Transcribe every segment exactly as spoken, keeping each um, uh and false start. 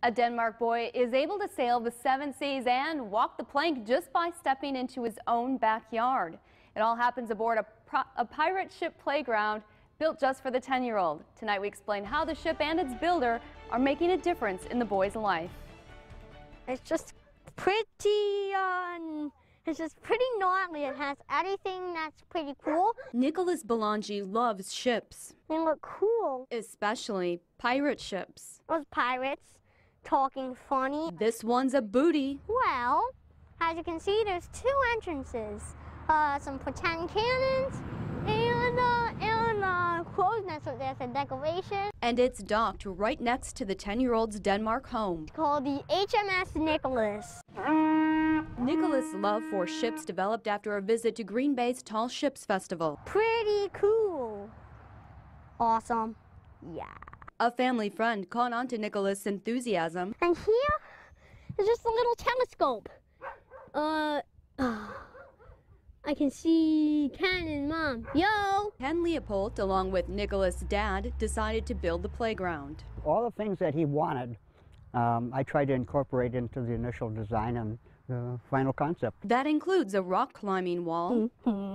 A Denmark boy is able to sail the seven seas and walk the plank just by stepping into his own backyard. It all happens aboard a, a pirate ship playground built just for the ten-year-old. Tonight we explain how the ship and its builder are making a difference in the boy's life. It's just pretty, um, it's just pretty gnarly. It has everything that's pretty cool. Nicholas Belangi loves ships. They look cool. Especially pirate ships. Those pirates talking funny. This one's a booty. Well, as you can see, there's two entrances. Uh, some pretend cannons and, uh, and uh, crow's nest with there's a decoration. And it's docked right next to the ten-year-old's Denmark home. It's called the H M S Nicholas. Nicholas' love for ships developed after a visit to Green Bay's Tall Ships Festival. Pretty cool. Awesome. Yeah. A family friend caught on to Nicholas' enthusiasm. And here is just a little telescope. Uh, I can see Ken and Mom. Yo! Ken Leopold, along with Nicholas' dad, decided to build the playground. All the things that he wanted, um, I tried to incorporate into the initial design and the final concept. That includes a rock climbing wall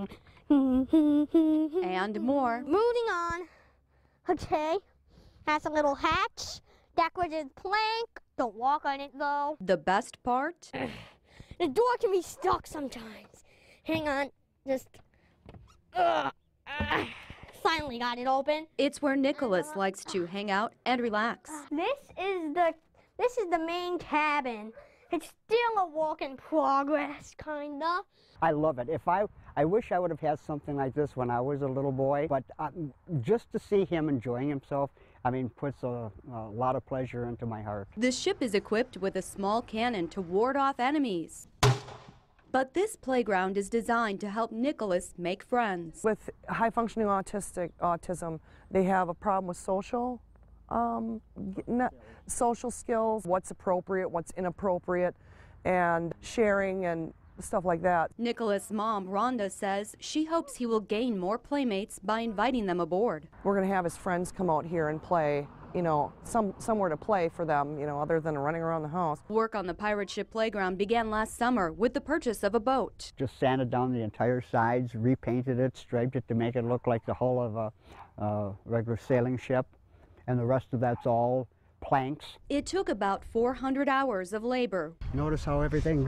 and more. Moving on. Okay. Has a little hatch, decorated plank. Don't walk on it though. The best part? The door can be stuck sometimes. Hang on, just uh, uh, finally got it open. It's where Nicholas likes to hang out and relax. This is the this is the main cabin. It's still a work in progress, kinda. I love it. If I I wish I would have had something like this when I was a little boy, but uh, just to see him enjoying himself, I mean, puts a, a lot of pleasure into my heart. The ship is equipped with a small cannon to ward off enemies. But this playground is designed to help Nicholas make friends. With high-functioning autistic autism, they have a problem with social, um, not, social skills, what's appropriate, what's inappropriate, and sharing and stuff like that. Nicholas' mom, Rhonda, says she hopes he will gain more playmates by inviting them aboard. We're going to have his friends come out here and play, you know, some, somewhere to play for them, you know, other than running around the house. Work on the pirate ship playground began last summer with the purchase of a boat. Just sanded down the entire sides, repainted it, striped it to make it look like the hull of a, a regular sailing ship, and the rest of that's all planks. It took about four hundred hours of labor. Notice how everything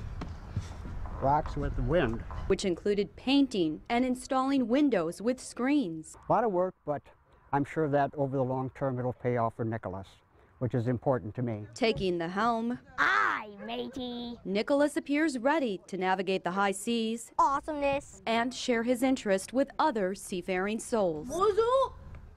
rocks with the wind. Which included painting and installing windows with screens. A lot of work, but I'm sure that over the long term it'll pay off for Nicholas, which is important to me. Taking the helm, Aye, matey. Nicholas appears ready to navigate the high seas. Awesomeness. And share his interest with other seafaring souls. What's up?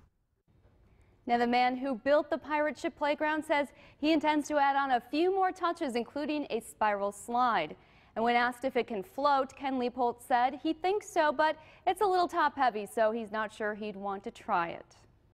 Now, the man who built the pirate ship playground says he intends to add on a few more touches, including a spiral slide. And when asked if it can float, Ken Leopold said he thinks so, but it's a little top heavy, so he's not sure he'd want to try it.